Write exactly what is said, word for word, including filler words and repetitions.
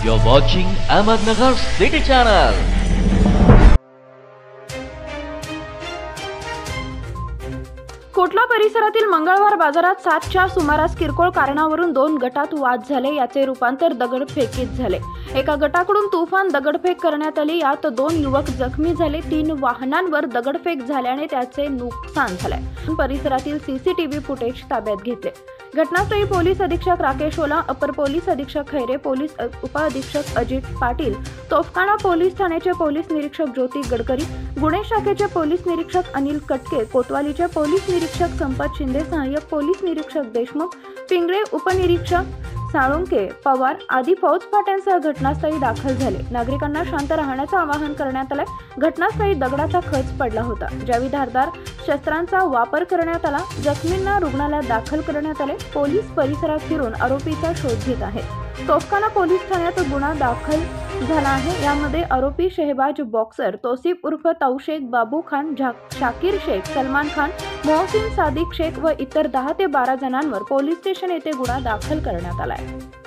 You are watching Ahmednagar City channel. Kotla परिसरातील मंगळवार बाजारात सातच्या सुमारास किरकोळ कारणावरून दोन गटात वाद झाले. याचे रूपांतर दगडफेकीत झाले. एका गटाकडून तुफान दगडफेक करण्यात आली. यात दोन युवक जखमी झाले. तीन वाहनांवर दगडफेक झाल्याने त्याचे नुकसान झाले. परिसरातील सीसीटीव्ही फुटेज ताब्यात घेतले. घटनास्थळी पोलीस अधीक्षक राकेश ओला, अपर पोलीस अधीक्षक खैरे, पोलीस उपअधीक्षक अजित पाटील, तोफखाना पोलीस ठाण्याचे पोलीस निरीक्षक ज्योती गडकरी, गुन्हे शाखेचे पोलीस निरीक्षक अनिल कटके, कोतवालीचे पोलीस निरीक्षक संपत शिंदे, सहाय्यक पोलीस निरीक्षक देशमुख, पिंगळे उपनिरीक्षक साळुंके, पवार आदी फौजफाट्यांसह घटनास्थळी दाखल झाले. नागरिकांना शांत राहण्याचं आवाहन करण्यात आले. घटनास्थळी दगडाचा खच पडला होता. ज्यावेळी धारदार शस्त्रांचा वापर करण्यात आला. जखमींना रुग्णालयात दाखल करण्यात आले. पोलीस परिसरात फिरून आरोपीचा शोध घेत आहेत. तोफखाना पोलीस ठाण्यात गुन्हा दाखल झाला आहे. यामध्ये आरोपी शहबाज बॉक्सर, तौसिफ उर्फ तौशेख, बाबू खान, शाकीर शेख, सलमान खान, मोहसिन सादिक शेख व इतर दहा ते बारा जणांवर पोलीस स्टेशन येथे गुन्हा दाखल करण्यात आला आहे.